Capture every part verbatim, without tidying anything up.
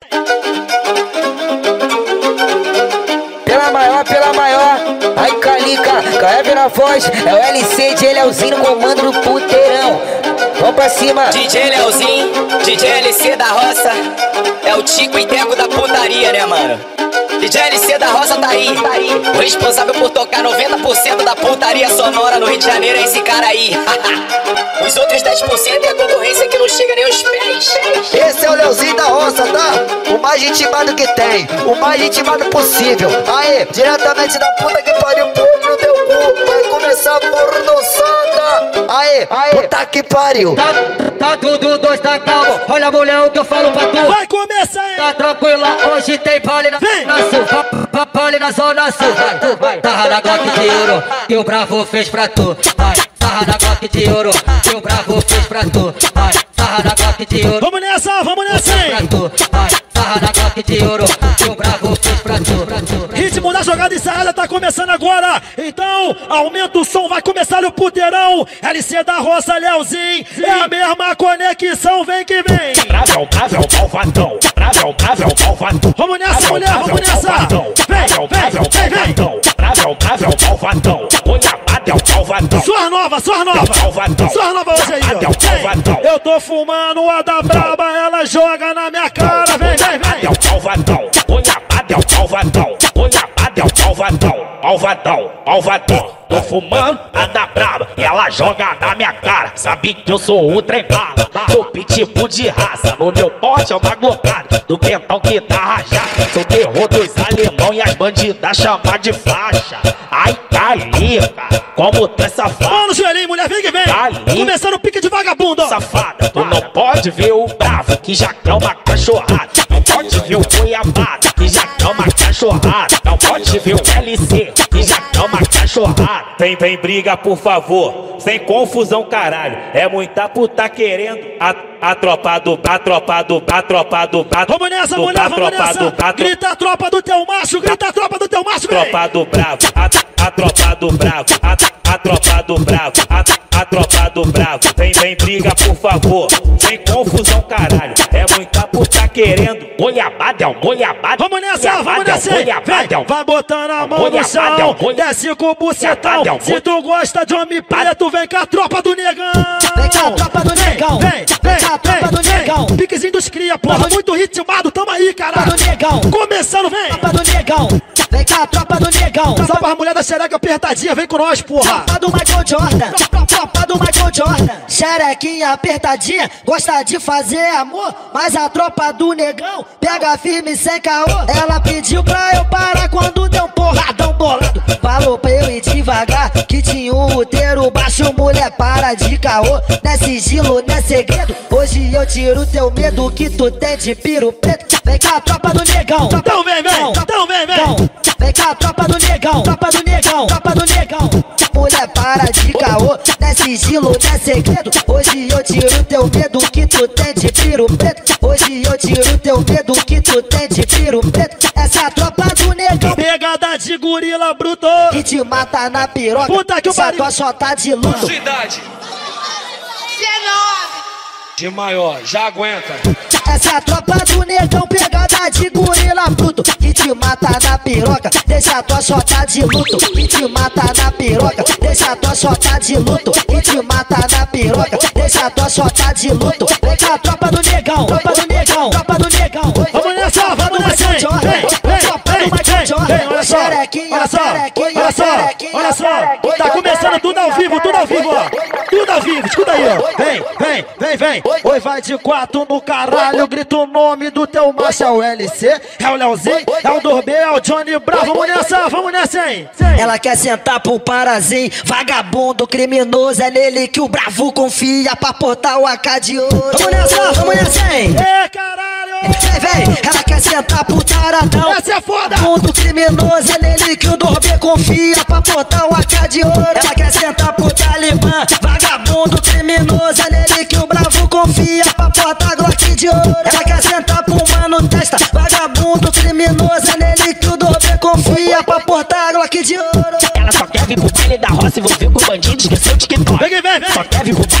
Pela maior, pela maior, ai calica, carrega na voz, é o L C, D J Leozinho no comando do puteirão. Vamos pra cima. D J Leozinho, D J L C da roça, é o Tico e Teco da putaria, né, mano? D J L C da roça tá aí, tá aí. O responsável por tocar noventa por cento da putaria sonora no Rio de Janeiro é esse cara aí. Os outros dez por cento é a concorrência que não chega nem aos pés. Esse é o Leozinho da roça, tá? O mais intimado que tem, o mais intimado possível. Aê, diretamente da puta que pariu, pôr no teu cu. Vai começar a pornoçada. Aê, aê, puta que pariu. Tá, tá tudo dois, tá calmo. Olha, mulher, o que eu falo pra tu. Vai começar, hein? Tá tranquila, hoje tem baile na, na sul. Pa, baile na zona sul. Vai, tu vai. Tarra na Glock de ouro que o Bravo fez pra tu. Vai, tarra na Glock de ouro que o Bravo fez pra tu. Vai, tarra na Glock de ouro. Vamos nessa, vamos nessa, hein? Vai, tarra na Glock de ouro que o Bravo fez pra tu, pra tu. Ritmo da jogada ensaiada tá começando agora. Então, aumenta o som, vai começar o puteirão. L C da roça, Leozinho, é a mesma conexão, vem que vem. Bravel, bravel, malvadão. Bravel, bravel, malvadão. Vamos nessa, mulher, vamos nessa. Vem, vem, vem, vem. Bravel, bravel, malvadão. Goiabada é o malvadão. Suas novas, suas novas. Suas novas hoje aí, ó. Eu tô fumando a da braba, ela joga na minha cara. Vem, vem, vem. É o malvadão. Goiabada é o malvadão. Goiabada é o malvadão. Malvadão, malvadão. Tô fumando a da braba e ela joga na minha cara. Sabe que eu sou o trem bala. Sou pitbull de raça. No meu porte é uma glocada. Do quentão que tá rajado. Sou terror dos alemão e as bandidas chamam de faixa. Ai, calica, como tu é safada. Mano, no joelhinho, mulher, vem que vem. Calica. Começando o pique de vagabundo, ó. Safada, tu não pode ver o bravo que já quer uma cachorrada. Não pode ver o goiabada que já quer uma cachorrada. Não pode ver o L C que já quer uma cachorrada. Vem, vem, briga, por favor. Sem confusão, caralho. É muita puta querendo a, a tropa do, a tropa do, a tropa do, a, vamos nessa, do, mulher, a vamos tropa nessa. do, a, grita a tropa do teu macho, grita a tropa do teu macho, vem. Tropa do bravo, a, a tropa do bravo, a, a tropa do bravo, a, a tropa do bravo. Vem, vem, briga, por favor. Sem confusão, caralho. É muita puta querendo. Goiabada é o goiabada. Vamos nessa, vamos nessa. Vem, vai botando a mão no chão. Desce com o bucetão. Se tu gosta de homem preto, vem com a tropa do negão. Vem com a tropa do negão. Vem, vem, vem com a tropa do negão. Piquezinho dos cria, porra. Muito ritmado, tamo aí, caralho. Tropa do negão. Começando, vem. Tropa do negão. Vem com a tropa do negão. Só pra mulher da xereca apertadinha, vem com nós, porra. Tropa do Michael Jordan. Tropa do Michael Jordan. Xerequinha apertadinha, gosta de fazer amor. Mas a tropa do negão pega firme sem caô. Ela pediu pra eu parar quando deu um porradão bolado. Falou pra eu ir devagar, que tinha um roteiro baixo. Mulher, para de caô, não é sigilo, não é segredo. Hoje eu tiro teu medo que tu tem de piro preto. Vem com a tropa do negão. Então vem, vem, então vem, vem. Vem com a tropa do negão. Tropa do negão, tropa do negão. Mulher, para de caô, não é sigilo, não é segredo. Hoje eu tiro teu medo que tu tem de piro preto. Hoje eu tiro teu medo que tu tem de piro preto. Essa é a tropa do negão. Pegada de gorila bruto que te mata na piroca. Puta que o pariu. Tua só tá de luto. Sua idade? dezenove. De maior, já aguenta. Essa é a tropa do negão, pegada de gorila bruto que te mata na piroca, deixa a tua chota de luto. Que te mata na piroca, deixa a tua chota de luto. Que te mata na piroca, deixa a tua chota de luto. Vem com a tropa do negão, tropa do negão, tropa do negão. Vamos nessa, vamos nessa, vem, vem, vem, vem, olha só, olha só, olha só, olha só. Tá começando tudo ao vivo, tudo ao vivo, ó. Tudo ao vivo, escuta aí, ó. Vem, vem, vem, vem. Oi, vai de quatro no caralho, grita o nome do teu macho. É o L C, é o Leozinho, é o Dorbe, é o Johnny Bravo. Vamos nessa, vamos nessa, hein. Ela quer sentar pro parazinho, vagabundo, criminoso. É nele que o Bravo confia pra portar o A K de ouro. Vamos nessa, vamos nessa, hein. É, caralho. Vem, vem, ela quer sentar pro taradão. Essa é foda. Mundo criminoso, é nele que o Dorbe confia pra portar o A K de ouro. Ela quer sentar pro Talibã, vagabundo, criminoso. É nele que o Bravo confia pra portar Glock de ouro. Ela quer sentar pro mano testa, vagabundo, criminoso. É nele que o Dorbe confia pra portar Glock de ouro. Ela só quer vir pro baile da roça e envolver com bandido, esqueceu de TikTok. Vem, vem, vem. Só quer vir pro baile da roça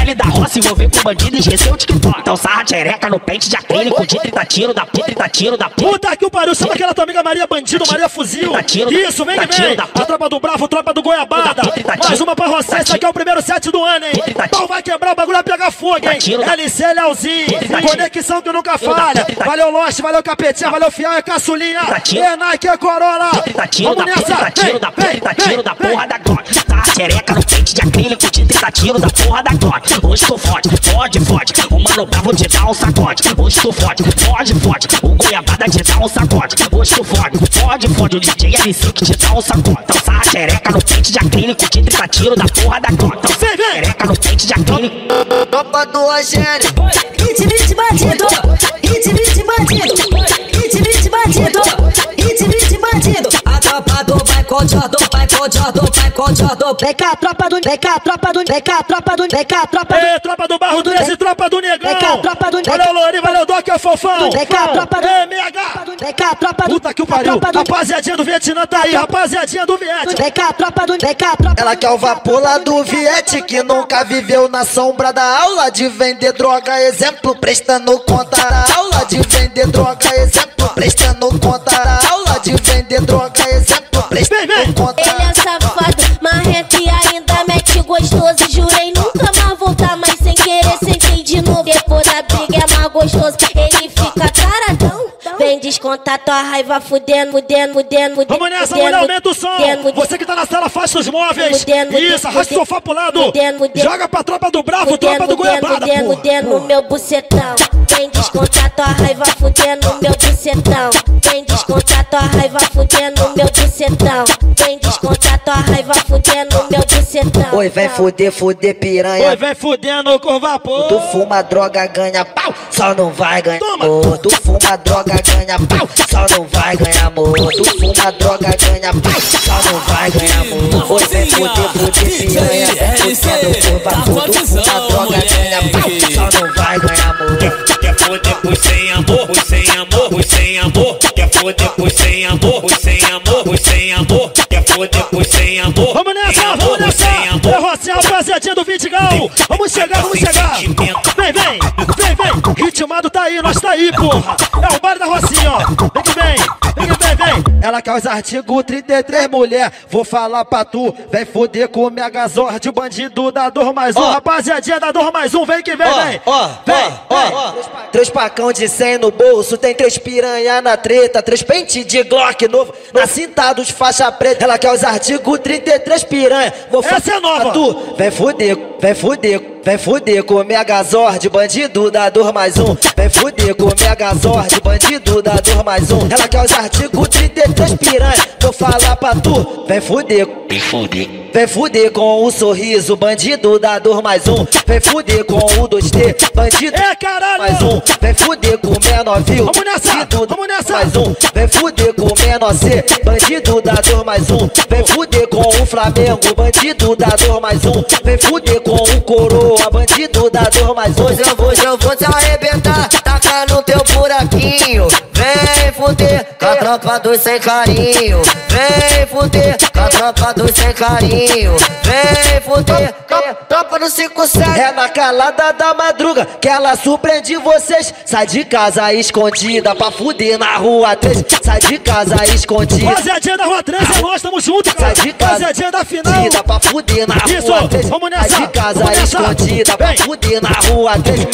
menor se envolver com bandido e esqueceu o TikTok. Então sarra xereca no pente de acrílico de trinta tiro da puta, trinta tiro da puta. Puta que o pariu, chama aquela tua amiga Maria Bandido, Maria Fuzil. Isso, vem que vem. A tropa do Bravo, tropa do Goiabada. Mais uma pra você, esse aqui é o primeiro set do ano, hein? Então vai quebrar, o bagulho vai pegar fogo, hein? L C Leozinho, conexão que nunca falha. Valeu Lost, valeu Capetinha, valeu Fiel, é Caçulinha. É Nike, é Corolla. Vamos nessa, tiro da puta, trinta tiro da porra da Glock. Sarra xereca no pente de acrílico de trinta tiro da porra da Glock. Hoje tu fode, fode, fode. O Mano Bravo te dá um sacode. Hoje tu fode, fode, fode. O Goiabada te dá um sacode. Hoje tu fode, fode, fode. O D J L C que te dá um sacode. Então sarra xereca no pente de acrílico de trinta tiro da porra da Glock. Então sarra xereca no pente de acrílico. Tropa do Rogério. Hit, hit, bandido. Hit, hit, bandido. Hit, hit, bandido. Hit, hit, bandido. A tropa do vai com Jordan, vai com Jordan, vai com Jordan. Vem cá, tropa do, vem cá, tropa do, vem cá, tropa do, vem cá, tropa do. Ei, tropa do Barro treze, tropa do Negão. Vem cá, tropa do. Valeu, Lori, valeu, Doc, é o Fofão. Vem cá, tropa do. Ei, M H. Vem cá, tropa do. Puta que o pariu. Rapaziadinha do Vietnã tá aí, rapaziadinha do Viet. Vem cá, tropa do. Vem cá, tropa. Ela quer o vapor lá do Viet, que nunca viveu na sombra da aula de vender droga, exemplo, prestando conta da aula de vender droga, exemplo, prestando conta da aula de vender droga, exemplo, prestando conta. Ele é safado, marrento e ainda mete gostoso. Jurei nunca mais voltar, mas sem querer sentei de novo. Depois da briga é mais gostoso, ele fica taradão. Vem descontar tua raiva, fudendo, fudendo, fudendo, fudendo. Vamos nessa, mulher, aumenta o som. Você que tá na sala, faixa os móveis. Isso, arrasta o sofá pro lado. Joga pra tropa do Bravo, tropa do Goiabada. Fudendo, fudendo no meu bucetão. Vem descontar tua raiva, fudendo no meu bucetão. Vem descontar tua raiva, fudendo no meu bucetão. Vem descontar tua raiva, fudendo no meu bucetão. Oi, vem fuder, fuder piranha. Oi, vem fudendo com vapor. Tu fuma droga, ganha pau, só não vai ganhar amor. Tu fuma droga, ganha pau, só não vai ganhar amor. Tu fuma droga, ganha pau, só não vai ganhar amor. Oi, vem fuder, fuder piranha. Fudendo com vapor. Tu fuma droga, ganha pau, só não vai ganhar amor. Quer foder por sem amor, por sem amor, por sem amor. Quer foder por sem amor, por sem amor, por sem amor. Quer foder por sem amor. Vamos nessa, vamos nessa. É Rocinha, rapaziadinha do Vidigal. Vamos chegar, vamos chegar. Vem, vem, vem, vem. Ritmado tá aí, nós tá aí, porra. É o baile da Rocinha, ó. Vem que vem, vem que vem, vem. Ela quer os artigos trinta e três, mulher. Vou falar pra tu. Vem fuder com o Megazord, bandido da Dor Mais Um. Oh. Rapaziadinha da Dor Mais Um, vem que vem, oh, vem. Ó, vem, ó. Três pacão de cem no bolso, tem três piranha na treta, três pente de Glock novo, na cinta dos faixa preta. Ela quer os artigos trinta e três piranha. Vou Essa é nova. Tu. Vem fuder, vem fuder, vem fuder com o Megazord, bandido da Dor Mais Um. Vem fuder com o Megazord, bandido da Dor Mais Um. Ela quer os artigos trinta e três piranha. Vou falar pra tu. Vem fuder, vem fuder. Vem fuder com o sorriso, bandido da Dor Mais Um. Vem fuder com o dois T, bandido é, caralho. Mais Um. Vem fuder com o menor view, vamos nessa, bandido vamos nessa. Mais Um. Vem fuder com o menor C, bandido da Dor Mais Um. Vem fuder com o Flamengo, bandido da Dor Mais Um. Vem fuder com o Coroa, bandido da Dor Mais Um. Hoje eu vou, hoje eu vou te arrebentar, taca no teu buraquinho. Vem fuder com a tropa dos sem carinho. Vem fuder com a tropa dos sem carinho. Vem fuder com a tropa do cinco sete. É na calada da madruga que ela surpreende vocês. Sai de casa escondida pra fuder na rua três. Sai de casa escondida. Rapaziadinha da rua treze, é nós, tamo junto, cara. Sai de casa Rapaziadinha da final. Pra fuder na Isso, rua três. vamos nessa. Sai de casa vamos nessa. escondida pra fuder na rua três.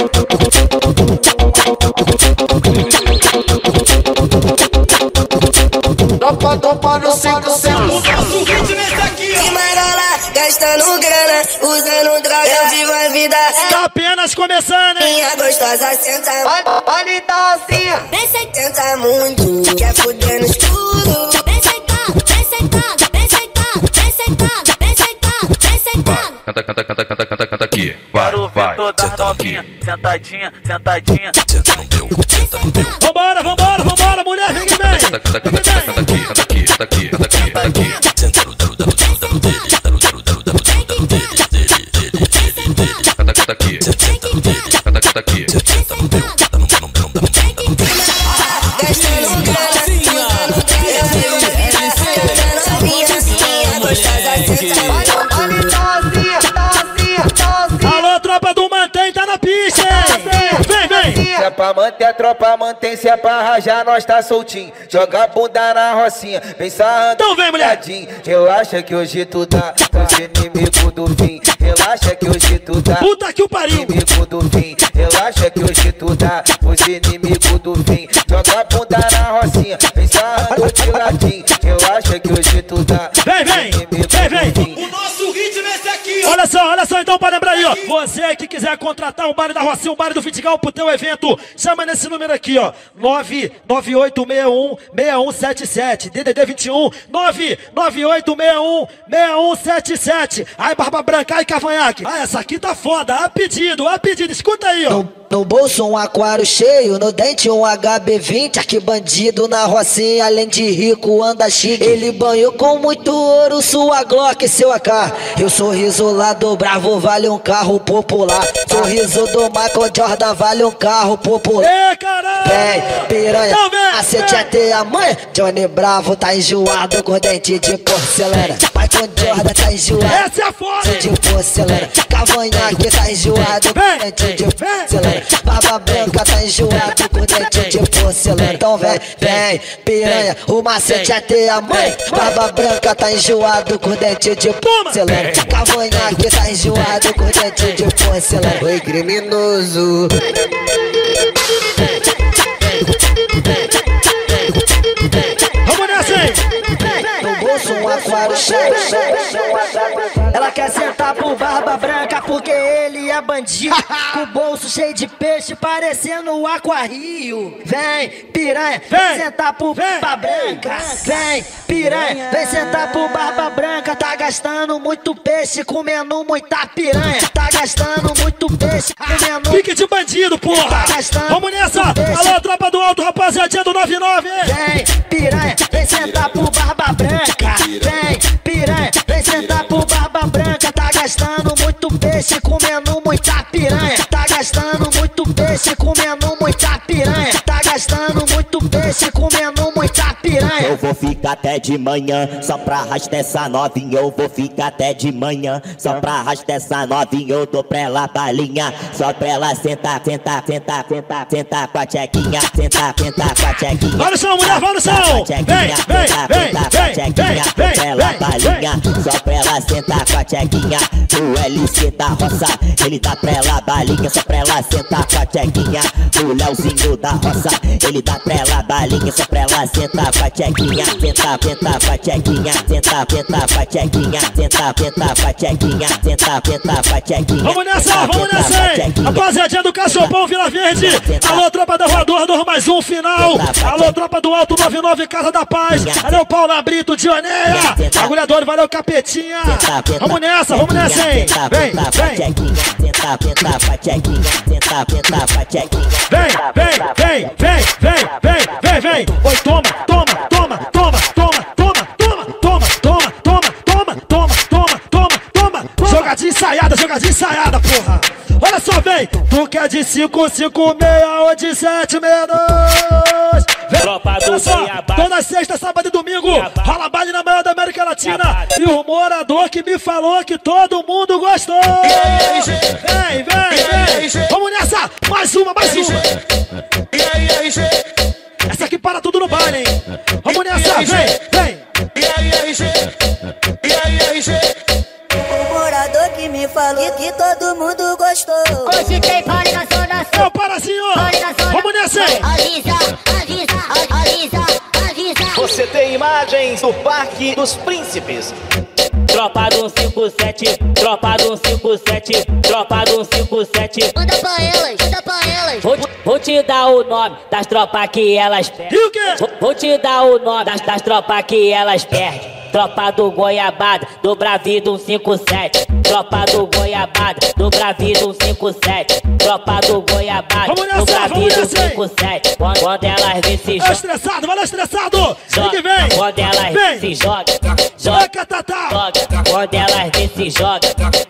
Tropa, tropa no cinco sete. De marola, gastando grana, usando droga. Eu vivo a vida. Tá apenas começando, hein? Minha gostosa senta. Olha então assim. Vem senta muito, quer fuder no escuro. Vem sentado, vem sentado, vem sentado, vem sentado, vem sentado, vem sentado. Canta, canta, canta, canta, canta, canta aqui. Vai, vai, senta aqui. Sentadinha, sentadinha. Senta no meu, senta no meu. Vambora, vambora, vambora, mulher, vem que vem. Canta, canta, canta, canta, canta aqui, canta aqui, canta aqui, canta aqui, canta aqui. Senta no daro, daro, daro, daro dele, daro, daro, daro, daro, daro dele, dele, dele, dele, dele. Canta, canta aqui, senta no dele, canta, canta aqui, senta no meu, tá no, tá no, tá no, tá no, tá no dele. Gastando grana, usando droga. Eu vivo a vida, cantando minha, minha gostosa senta. Olha então assim, tá assim, tá assim. Alô, tropa do pra manter a tropa, mantém-se é pra rajar, nós tá soltinho. Joga a bunda na rocinha, vem sarrando. Então vem, mulher. Relaxa que hoje tu tá os inimigos do fim. Relaxa que hoje tu tá puta que o pariu. Inimigo do fim. Relaxa que hoje tu tá os inimigos do fim. Joga a bunda na rocinha, vem sarrando de latim. Relaxa que hoje tu tá vem, vem, vem, vem. O nosso ritmo é esse aqui, ó. Olha só, olha só, então para lembrar aí, ó. Você que quiser contratar um baile da Rocinha, um baile do Vidigal pro teu evento, chama nesse número aqui, ó. nove nove oito seis um seis um sete sete, D D D vinte e um, nove nove oito seis um seis um sete sete. Aí, Barba Branca, aí, Cavanhaque. Ah, essa aqui tá foda, a pedido, a pedido, escuta aí, ó. No, no bolso um aquário cheio, no dente um H B vinte. Aqui bandido na Rocinha, além de rico, anda chique. Ele banhou com muito ouro, sua Glock, seu A K. E o sorriso lá do Bravo vale um carro popular. Sorriso do Michael Jordan vale um carro popular. Ê, caralho! Vem, piranha, então vem, macete até a mãe. Johnny Bravo tá enjoado com dente de porcelana. Michael Jordan tá enjoado, essa é foda, de porcelana. Cavanhaque tá enjoado com dente de porcelana. Barba Branca tá enjoado com dente de porcelana. Então vem, vem, piranha, o macete até a mãe. Barba Branca tá enjoado com dente de porcelana. Cavanhaque tá enjoado com dente de porcelana. Oi, criminoso. Vamos nessa aí. No bolso um aquário cheio. Ela quer sentar pro Barba Branca porque ele é bandido. Com o bolso cheio de peixe parecendo um aquário. Vem, piranha, vem, vem sentar pro vem, Barba Branca. Vem, piranha, vem sentar pro Barba Branca. Tá gastando muito peixe, comendo muita piranha. Tá gastando muito peixe, comendo. Fique de bandido, porra. Tá gastando. Vamos nessa. Alô, tropa do alto, rapaziadinha do noventa e nove. Vem, piranha, vem sentar pro Barba Branca. Vem, piranha, vem sentar pro Barba Branca. Tá gastando muito peixe, comendo muita piranha. Tá gastando muito peixe, comendo muita piranha. Tá gastando muito peixe, comendo muita piranha. Eu vou ficar até de manhã, só pra arrastar essa novinha. Eu vou ficar até de manhã, só pra arrastar essa novinha. Eu dou pra ela balinha, só pra ela sentar, sentar, sentar, sentar, sentar com a tchequinha. Sentar, sentar com a tchequinha. Vai no chão, mulher, vai no chão. Vem, vem, vem, vem, vem, vem, pra ela balinha, só pra ela sentar com a tchequinha. O L C da roça, ele dá pra ela balinha, só pra ela sentar com a tchequinha. O Leozinho da roça, ele dá pra ela balinha, só pra ela sentar com a tchequinha. Sentar, sentar com a tchequinha. Sentar, sentar com a tchequinha. Sentar, sentar com a tchequinha. Sentar, sentar com a tchequinha. Vamos nessa, vamos nessa aí. Rapaziadinha do Cachopão, Vila Verde. Alô, tropa da Voador, dois mais um final. Alô, tropa do Alto noventa e nove, Casa da Paz. Valeu, Paulo Brito, Dioneia. Agulhador, valeu, Capetinha. Vamos nessa, vamos nessa, hein. Vem, vem. Vem, vem, vem, vem, vem, vem, vem, vem. Oi, toma, toma, toma, toma, toma, toma, toma, toma, toma, toma, toma, toma, toma, toma, toma. Jogadinha ensaiada, jogadinha ensaiada, porra. Olha só, vem. Tu quer de cinco, cinco, meia ou de sete, meia, dois. Olha só, toda sexta, sábado e domingo, rola baile na maior da América Latina. E o morador que me falou que todo mundo gostou. Vem, vem, vem. Vamos nessa, mais uma, mais uma. Essa aqui para tudo no baile, hein. Vamos nessa, vem, vem. O morador que me falou que todo mundo gostou. Hoje tem baile na zona sul. É o Parazinho. Vamos nessa, hein. Avisa, avisa, avisa, avisa. Você tem imagens do Parque dos Príncipes. Tropa do cinco sete, tropa do cinco sete, tropa do cinco sete. Manda pra elas, manda pra elas. Vou, vou te dar o nome das tropas que elas perdem. E o quê? Vou, vou te dar o nome das, das tropas que elas perdem. Tropa do Goiabada, do Bravido cinco sete. Tropa do Goiabada, do Bravido cinco sete. Tropa do Goiabada, do Bravido cinco sete. Quando, quando elas vêm se jogam. É estressado, vai lá estressado. Vem que vem. Quando elas vêm se jogam. Joga, joga. Quando elas vêm se jogam.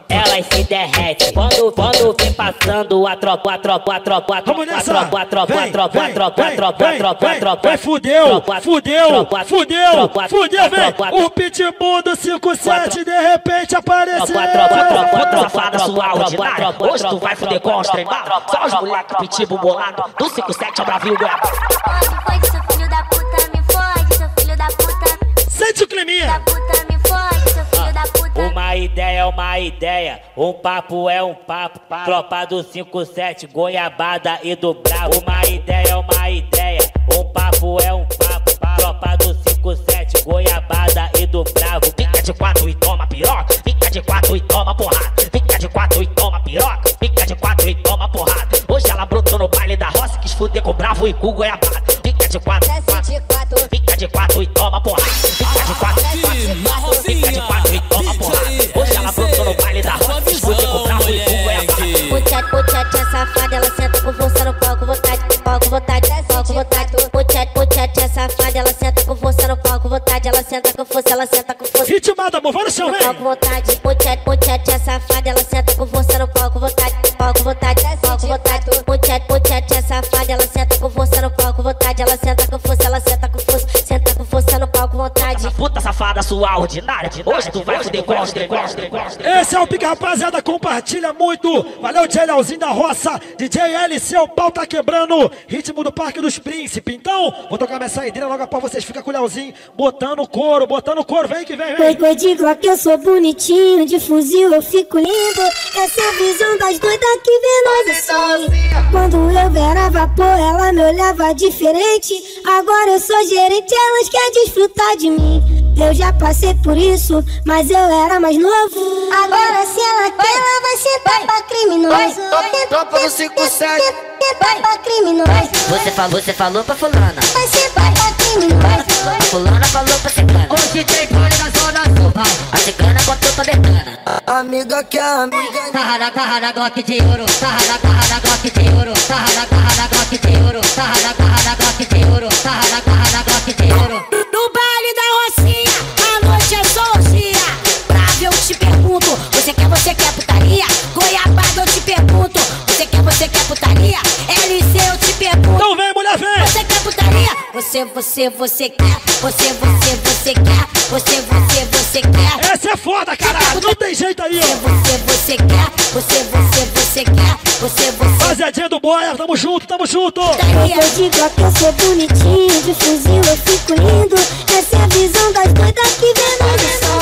elas se derretem. Quando, quando vem passando a tropa, a tropa, a tropa, a tropa, a tropa, a tropa, a tropa, a tropa, a tropa, a tropa, a tropa. Vai, fudeu, fudeu, fudeu, fudeu, vem. O pitbull do cinco sete de repente apareceu. Tropa, tropa, tropa, safada sua ordinária. Hoje tu vai fuder com os trem mal. Só os moleque pitbull bolado. Do cinco sete é o Brasil Goiabada. Pode, pode, seu filho da puta, me fode, seu filho da puta. Sente o climinha. Da puta, me fode, seu filho da puta. Uma ideia é uma ideia, um papo é um papo. Tropa do cinco sete, Goiabada e do Bravo. Uma ideia é uma ideia, um papo é um papo. Tropa do cinco sete, Goiabada e do Bravo. Fica de quatro e toma piroca, fica de quatro e toma porrada. Fica de quatro e toma piroca, fica de quatro e toma porrada. Hoje ela brotou no baile da roça, quis fuder com o Bravo e com o Goiabada. Fica de quatro, quatro, fica de quatro e toma porrada. Fica de quatro, quatro, fica de quatro e toma porrada. Hoje ela brotou no baile da roça, quis fuder com o Bravo e com o Goiabada. Puxete, puxete, é safada, ela senta com força no palco, vontade, palco, vontade, palco, vontade. Puxete, puxete, é safada, ela senta com força no palco, vontade, ela senta com força, ela senta com força. Ritmada, amor, vai no chão, vem. Palco, vontade, puxete, puxete, é safada, ela senta com força no palco, vontade, palco, vontade, palco, vontade. Puxete, puxete, é safada, ela senta com força no palco, vontade, ela senta com força, ela senta com força, senta com força no palco, vontade. Puta safada, sua ordinária, hoje tu vai fuder com os trem mal. Esse é o pique, rapaziada, compartilha muito. Valeu, D J Leozinho da Roça, D J L C, o pau tá quebrando. Ritmo do Parque dos Príncipes. Então, vou tocar minha saideira logo após vocês. Fica com o Leozinho, botando couro, botando couro. Vem que vem, vem. Foi de Glock eu sou bonitinho, de fuzil eu fico lindo. Essa é a visão das doidas que vê nós assim. Quando eu era vapor, ela me olhava diferente. Agora eu sou gerente, elas querem desfrutar de mim. Eu já passei por isso, mas eu era mais novo. Agora se ela quer, ela vai sentar pra criminoso. Tropa do cinco sete. Sentar pra criminoso. Você falou, você falou pra fulana. Vai sentar pra criminoso. Fulana falou pra ciclana. Hoje tem baile na zona sul, vai. A ciclana contou pra decana. Amiga que é amiga. Tarra na garra na Glock de ouro. Tarra na garra na Glock de ouro. Tarra na garra na Glock de ouro. Tarra na garra na Glock de ouro. Tarra na garra na Glock de ouro. No baile da Rocinha, a noite é só orgia. Bravo, eu te pergunto, você quer, você quer putaria? Goiabada, eu te pergunto, você quer, você quer putaria? L C, eu te pergunto. Então vem, mulher, vem. Você quer putaria? Você, você, você quer. Você, você, você quer. Você, você, você quer. Essa é foda, caralho. Não tem jeito aí, ó. Você, você quer. Você, você, você quer. Você, você. Rapaziadinha do Boia, tamo junto, tamo junto. Eu de Glock eu sou bonitinho, de fuzil eu fico lindo. Essa é a visão das doidas que vê nós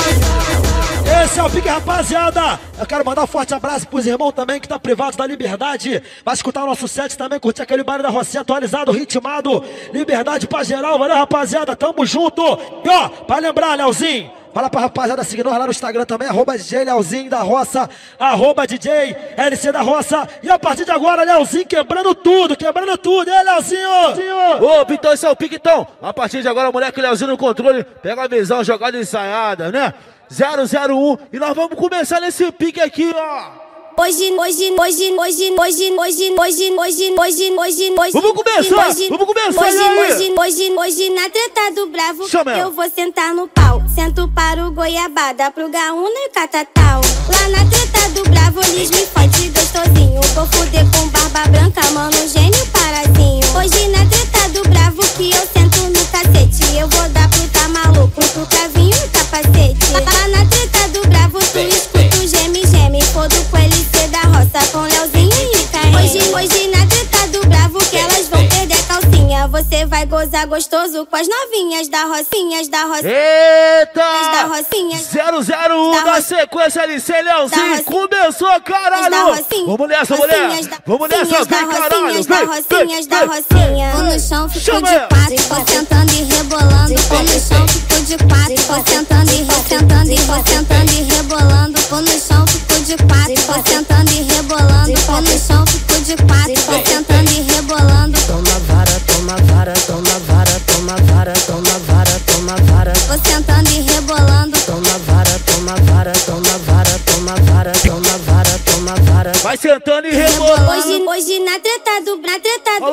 assim. Esse é o pique, rapaziada. Eu quero mandar um forte abraço pros irmãos também que tá privado da Liberdade. Vai escutar o nosso set também, curtir aquele baile da Rocinha atualizado, ritmado. Liberdade pra geral, valeu, rapaziada, tamo junto. E ó, pra lembrar, Leozinho, fala pra rapaziada seguir nós lá no Instagram também, arroba D J Leozinho da Roça, arroba D J L C da Roça. E a partir de agora, Leozinho quebrando tudo, quebrando tudo, hein, Leozinho? Ô, então esse é o pique, então. A partir de agora, moleque Leozinho no controle, pega a visão, jogada ensaiada, né? zero zero um, e nós vamos começar nesse pique aqui, ó. Hoje, hoje, hoje, hoje, hoje, hoje, hoje, hoje, hoje, hoje, hoje. Vamos começar, vamos começar, hoje, aí. hoje, hoje, hoje, na treta do Bravo, chama ela. Eu vou sentar no pau. Sento para o Goiabada, pro Gaúna e Catatal. Lá na treta do Bravo, eles me fodem gostosinho. Vou fuder com barba branca, mano, gênio, parazinho. Hoje na treta do Bravo, que eu sento no cacete. Eu vou dar pro tá maluco, pro cavinho e capacete. Lá na treta do Bravo, tu escuta o geme, geme. Fodo com L C da Roça, com Leozinho e Caim. Hoje, hoje na treta do Bravo, que elas vão perder calcinha. Você vai gozar gostoso com as novinhas da Rocinhas, da Rocinha. Eita! Da Rocinha. zero zero um na sequência, L C Leozinho. Começou, caralho! Vamos nessa, mulher! Vamos nessa, vem, caralho! Da Rocinhas, da Rocinha. Vou no chão, fico de quatro, vou sentando e rebolando. Vou no chão, fico de quatro, vou sentando e ressentando. E vou sentando e rebolando. Vou no chão, fico de quatro, vou sentando e rebolando. Vou no chão, fico de quatro, vou sentando e rebolando. Toma vara, toma vara, toma vara, toma vara, toma vara, toma vara. Vou sentando e rebolando. Toma vara, toma vara, toma vara, toma vara, toma vara, toma vara. Vai sentando e rebolando. Hoje, hoje na treta do na treta do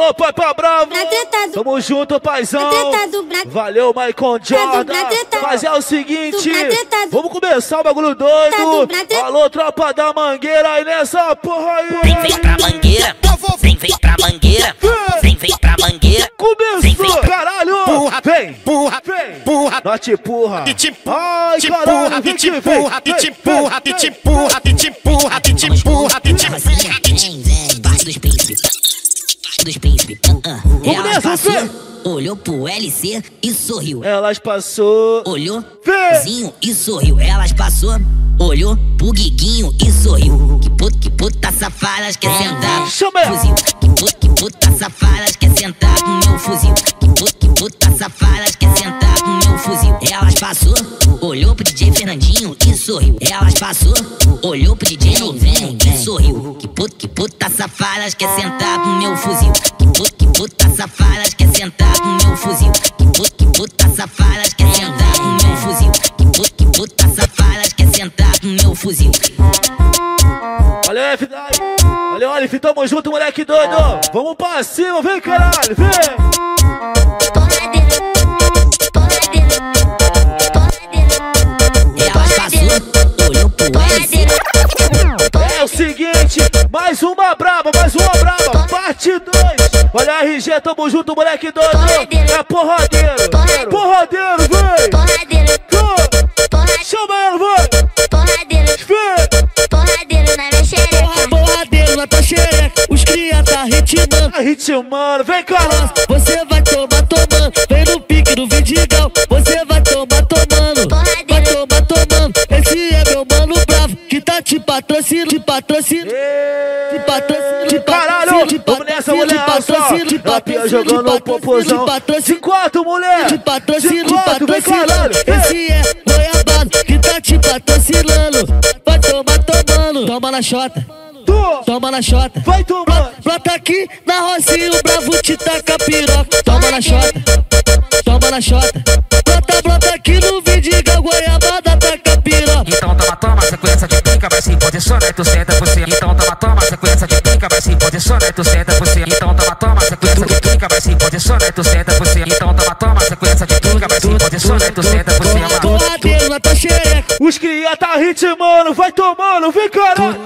Alô, Papa Bravo. Na treta do... Tamo junto, paizão. Na treta do bra... Valeu, Michael Jordan. Na treta... Mas é o seguinte, Na treta do... vamos começar o bagulho doido. Alô, tropa da Mangueira aí nessa porra aí. Vem, vem pra Mangueira. Vem, vem pra Mangueira. Vem, vem pra Mangueira. Começou, vem, vem. caralho. Porra, vem, porra, vem. porra. Não te empurra. Que te empurra. Ai, te caralho, empurra, vem que te que empurra, vem, que te vem, empurra, que te empurra, que te empurra, que te empurra, que te empurra, que te empurra. Pai dos príncipes. Pai dos príncipes. Vamos nessa, Fê. Olhou pro L C e sorriu. Elas passou. Olhou Fê. Zinho e sorriu. Elas passou. Olhou pro Guiguinho e sorriu. Que puta, que puta safada, elas quer sentar. Chama ela. Fuzil. Que puta, que puta safada, elas quer sentar no meu fuzil. Que puta, que puta safada, elas quer sentar no meu fuzil. Elas passou. Olhou pro D J Fernandinho e sorriu. Elas passou. Olhou pro D J Novinho e sorriu. Que puta, que puta safada, elas quer sentar no meu fuzil. Que puta, que puta safada, elas quer sentar no meu fuzil. Que puta, que puta safada, elas quer sentar no meu fuzil. Que puta, que puta safada, elas quer sentar no meu fuzil. Valeu, F dez. Valeu, Olif, tamo junto, moleque doido. Vamos pra cima, vem, caralho, vem. É o seguinte, mais uma braba, mais uma braba, parte dois. Olha a R G, tamo junto, moleque doido. É porradeiro, porradeiro, vem. Chama ela, vai. Porradeiro na minha xereca. Porradeiro na tua xereca. Os cria tá ritmando. Tá ritmando, vem, cara. Você vai tomar tomando. Vem no pique do Vidigão. Você vai tomar tomando. Vai tomar tomando. Esse é meu mano bravo que tá te patrocinando, te patrocinando, te patrocinando, te caralho, vamos nessa, mulher, patrocínio, te patrocínio, jogando o popozão. De quatro, mulher. Te patrocínio, te patrocinando. Esse é goiabado que tá te patrocinando. Vai tomar tomando. Toma na xota. Toma na xota. Vai tomar. Brota aqui na Rocinha, o bravo te taca piroca. Toma na xota. Toma na xota. Brota, brota aqui no Vidigão, goiabada taca piroca. Então toma, toma, sequência de pica, vai se posiciona e tu senta por cima. Então toma, toma, sequência de pica, vai se posiciona e tu senta por cima. Então toma, toma, sequência de pica, vai se posiciona e tu senta por cima. Então toma, toma, sequência de pica, vai se posiciona e tu senta por cima. Porradeiro na tua xereca. Os cria tá ritmando, vai tomando, vem, caralho.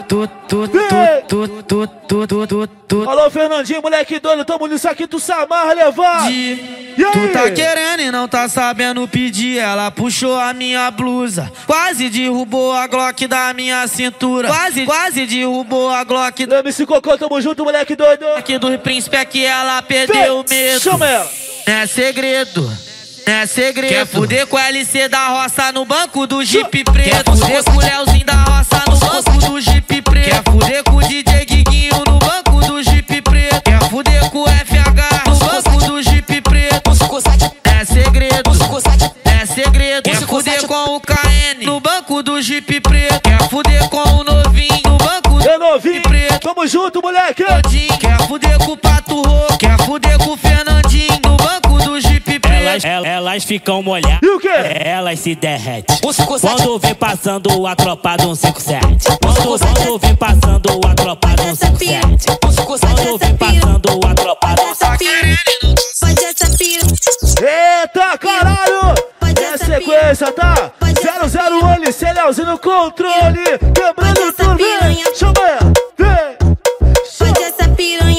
Alô, Fernandinho, moleque doido, tamo nisso aqui, tu se amarra, levar. Tu tá querendo e não tá sabendo pedir. Ela puxou a minha blusa, quase derrubou a Glock da minha cintura. Quase, quase derrubou a Glock da M C Cocô, tamo junto, moleque doido. Aqui do príncipe é que ela perdeu o medo. Chama ela. Não é segredo, não é segredo. Quer fuder com o L C da roça no banco do Jeep preto. Quer fuder com o Leozinho da roça no banco do Jeep preto. Quer fuder com o D J Guiguinho no banco do Jeep preto. Quer fuder com o F H no banco do Jeep preto. É segredo, é segredo. Quer fuder com o K N no banco do Jeep preto. Quer fuder com o Novinho no banco do é novinho. Jeep preto. Tamo junto, moleque. Quer fuder com o Pato Roco. Quer fuder com o Fernandinho no banco do Jeep preto. Elas, elas ficam molhadas. E o quê? Elas se derretem. Quando vem passando a tropa do um cinco sete. Quando, quando vem passando a tropa do um cinco sete. Quando vem passando a tropa do um cinco sete. Pode essa pira. Eita, caralho! É sequência, tá? zero zero um L C, Leozinho no controle. Quebrando tudo, vem. Chama ela, vem. Pode essa piranha.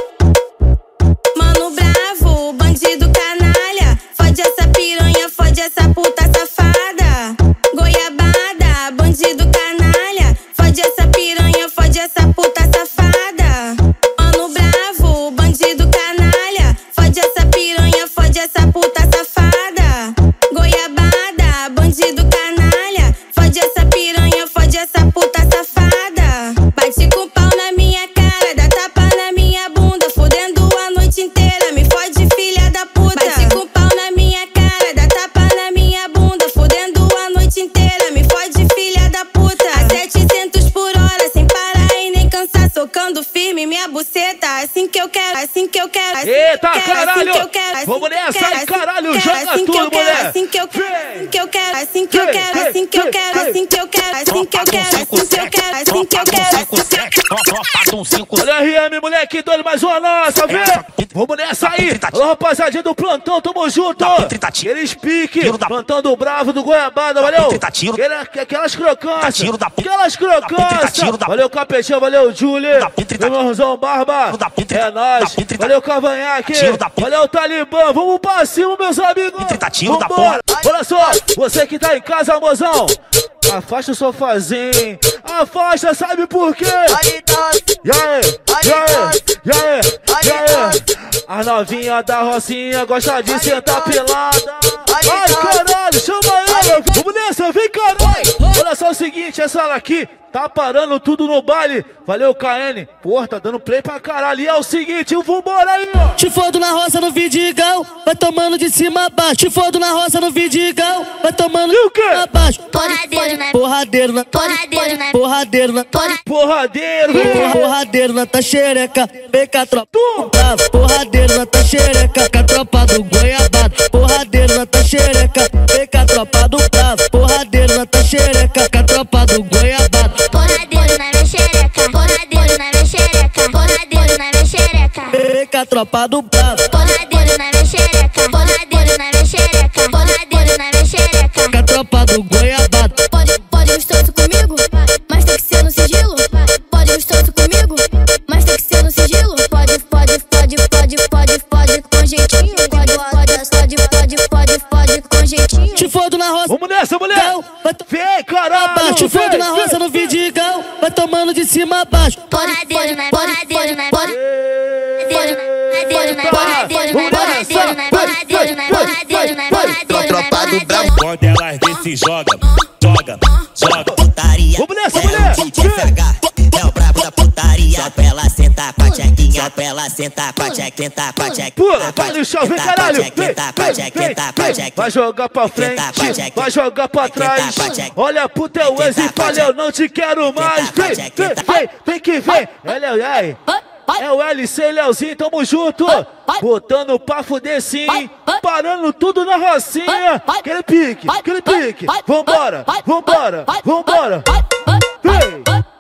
Mano bravo, bandido canalha. Fode essa piranha, fode essa puta safada. Goiabada, bandido canalha. Fode essa piranha, fode essa puta safada. Mano bravo, bandido canalha. Fode essa piranha, fode essa puta safada. Goiabada, bandido canalha. Fode essa piranha, fode essa puta safada. Bate com pau na minha cara, dá tapa na minha bunda. Fudendo a noite inteira, me fode filha da puta. Bate com pau na minha cara, dá tapa na minha bunda. Fudendo a noite inteira, me fode filha da puta. A setecentos por hora, sem parar e nem cansar. Socando firme minha buceta, assim que eu quero, assim que eu quero. Assim Eita, que eu quero, caralho! Assim que eu quero, assim vamos nessa aí, assim caralho! que eu Joga quero, assim tudo, que eu quero, mulher! Assim que eu quero, assim que eu quero, assim que eu quero, assim que eu quero, assim que eu quero, assim que eu quero, assim que eu quero, assim que eu quero, assim que eu quero. tropa do cinco. Olha R M, moleque doido, mais uma nossa, vem! Vamos nessa aí! Alô, rapaziadinha do plantão, tamo junto! Aqueles pique, plantão do Bravo, do Goiabada, valeu! Aquelas crocâncias, aquelas crocâncias! Valeu, Capetinho, valeu, Júlio! Meu irmãozão Barba! É nóis! Valeu, Cavanhaque! Valeu, Talibã! Vamos pra cima, meus amigos! Vambora! Olha só, você que tá em casa, mozão! Afasta o sofazinho, afasta, sabe por quê? E aí, e aí, e aí, e aí? A novinha da Rocinha gosta de sentar pelada. Ai, caralho, chama ela, vamos nessa, vem caralho. Olha só o seguinte, essa daqui tá parando tudo no baile. Valeu, K N. Porra, tá dando play pra caralho. E é o seguinte, vambora aí, ó. Te fodo na roça no Vidigão, vai tomando de cima a baixo. Te fodo na roça no Vidigão, vai tomando de cima a baixo. Porradeiro, né? Porradeiro, né? Porradeiro, né? Porradeiro, né? Porradeiro, porradeiro na tua xereca. Vem com a tropa do Bravo. Porradeiro na tua xereca, com a tropa do Goiabada. Porradeiro na tua xereca, vem com a tropa do Bravo. Porradeiro na tua xereca, com a tropa do Goiabada. Porradeiro na minha xereca, porradeiro na minha xereca, porradeiro na minha xereca. Vem com a tropa do Bravo. Porradeiro na minha xereca, porradeiro na minha xereca, porradeiro na minha xereca. Com a tropa do Goiabada. Pode, pode gostoso comigo, mas tem que ser no sigilo. Pode gostoso comigo, mas tem que ser no sigilo. Pode, pode, pode, pode, pode, pode com jeitinho. Pode, pode, pode, pode, pode, pode com jeitinho. Te fodo na roça. Vamos nessa, mulher. Vem, caralho. Te fodo na roça no Vidigão, vai tomando de cima a baixo. Porradeiro, né? Porradeiro, né? Porradeiro, né? Porradeiro, né? Porradeiro, né? Porradeiro, né? Porradeiro, né? Tropa do Bravo. Quando elas desce, joga, joga, joga. Putaria. Vamos nessa, mulher. É o D J C H, é o brabo da putaria. Só pra ela sentar com a tchequinha, só pra ela sentar com a tchequinha, sentar com a tchequinha. Pula, vai no chão, vem caralho. Vem, vem, vem. Vai jogar pra frente, vai jogar pra trás. Olha pro teu ex e fala, eu não te quero mais. Vem, vem, vem, vem que vem. Olha aí. É o L C e Leozinho, tamo junto. Botando pra fuder sim. Parando tudo na Rocinha. Aquele pique, aquele pique. Vambora, vambora, vambora. Vem.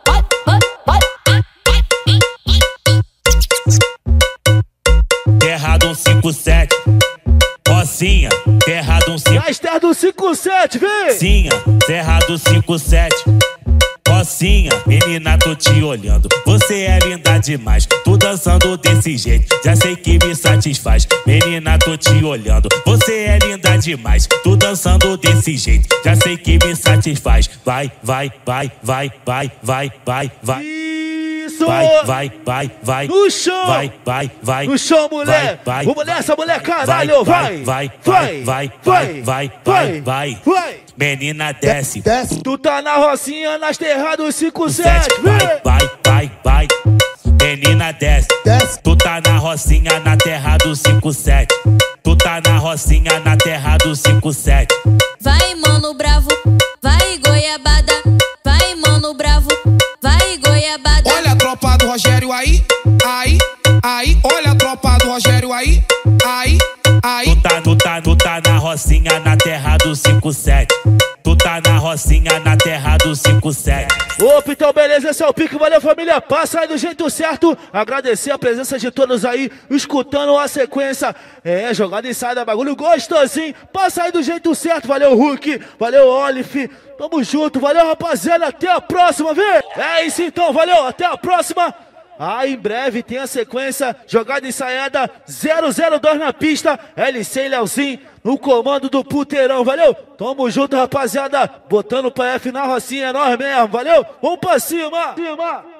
Terra do cinco sete. Rocinha, terra do cinco sete. Terra do cinco sete, vem. Rocinha, terra do cinco sete. Rocinha, menina, tô te olhando. Você é linda demais. Tu dançando desse jeito, já sei que me satisfaz. Menina, tô te olhando. Você é linda demais. Tu dançando desse jeito, já sei que me satisfaz. Vai, vai, vai, vai, vai, vai, vai, vai. Isso! Vai, vai, vai, vai. No chão! Vai, vai, vai. No chão, mulher! Vai, vai. Vamos nessa, mulher, caralho! Vai! Vai, vai, vai, vai, vai, vai, vai. Vai! Menina, desce. Desce. Tu tá na Rocinha, nas terras do cinco sete. Vai, vai, vai, vai. Menina, desce. Desce. Tu tá na Rocinha, na terra do cinco sete. Tu tá na Rocinha, na terra do cinco sete. Vai, mano bravo, vai Goiabada. Vai, mano bravo, vai Goiabada. Olha a tropa do Rogério aí, aí, aí. Olha a tropa do Rogério aí, aí, aí. Tu tá, tu tá, tu tá na Rocinha, na terra do cinco sete. Tu tá na Rocinha, na terra do cinco sete. Opa, então beleza, esse é o pique, valeu família, passa aí do jeito certo. Agradecer a presença de todos aí, escutando a sequência. É, jogada e saída, bagulho gostosinho. Passa aí do jeito certo, valeu Hulk, valeu Olive. Tamo junto, valeu rapaziada, até a próxima, vem. É isso então, valeu, até a próxima. Ah, em breve tem a sequência, jogada ensaiada, zero zero dois na pista, L C e Leozinho no comando do puteirão, valeu? Tamo junto, rapaziada, botando pra F na Rocinha, é nóis mesmo, valeu? Vamos pra cima, cima.